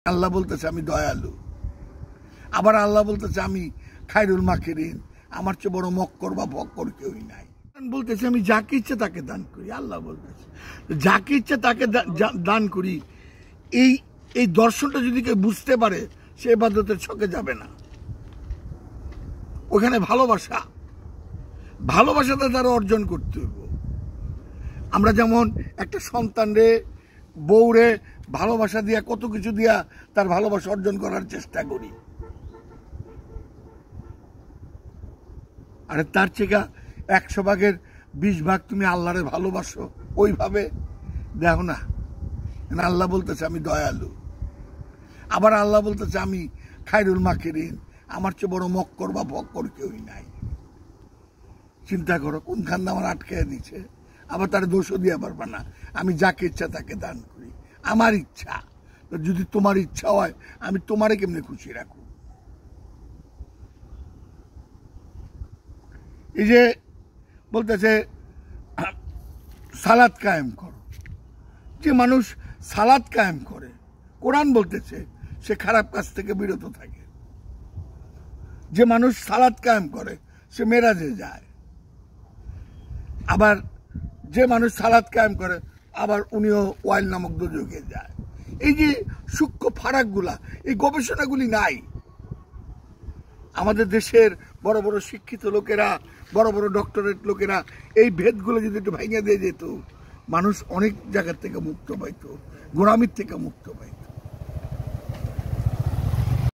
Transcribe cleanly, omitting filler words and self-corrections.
আল্লাহ বলতেছে আমি দয়ালু, আবার আল্লাহ বলতেছে আমি খায়রুল মাকিরিন, আমার চেয়ে বড় মক্কর বা ফক্কর কেউই নাই। বলতেছে আমি যাকে ইচ্ছে তাকে দান করি। আল্লাহ বলতেছে যাকে ইচ্ছে তাকে দান করি। এই এই দর্শনটা যদি কেউ বুঝতে পারে সে ইবাদতের ছকে যাবে না। ওখানে ভালোবাসাটা তারা অর্জন করতে হইব। আমরা যেমন একটা সন্তানরে বউরে ভালোবাসা দিয়া কত কিছু দিয়া তার ভালোবাসা অর্জন করার চেষ্টা করি, আরে তার থেকে 100 ভাগের 20 ভাগ তুমি আল্লাহরে ভালোবাসো। ওইভাবে দেখো না, আল্লাহ বলতেছে আমি দয়ালু, আবার আল্লাহ বলতেছে আমি খায়রুল মাকিরিন, আমার চেয়ে বড় মক্কর বা ফক্কর কেউই নাই। চিন্তা করো কোনখান আমার আটকে দিচ্ছে। আবার তার দোষও দিয়ে পারবা না। আমি যাকে ইচ্ছা তাকে দান করি, আমার ইচ্ছা। যদি তোমার ইচ্ছা হয় আমি তোমারে কেমনে খুশি রাখবো? এই যে বলতেছে সালাত কায়েম করো, যে মানুষ সালাত কায়েম করে কোরআন বলতেছে সে খারাপ কাজ থেকে বিরত থাকে। যে মানুষ সালাত কায়েম করে সে মেরাজে যায়। আবার যে মানুষ সালাত কায়েম করে আবার উনিও ওয়াইল নামক দুর্যোগে যায়। এই যে সূক্ষ্ম ফারাকগুলা, এই গবেষণাগুলি নাই। আমাদের দেশের বড় বড় শিক্ষিত লোকেরা, বড় বড় ডক্টরেট লোকেরা এই ভেদগুলো যদি একটু ভেঙে দিয়ে যেত, মানুষ অনেক জায়গার থেকে মুক্ত পাইত, গোলামির থেকে মুক্ত পাইত।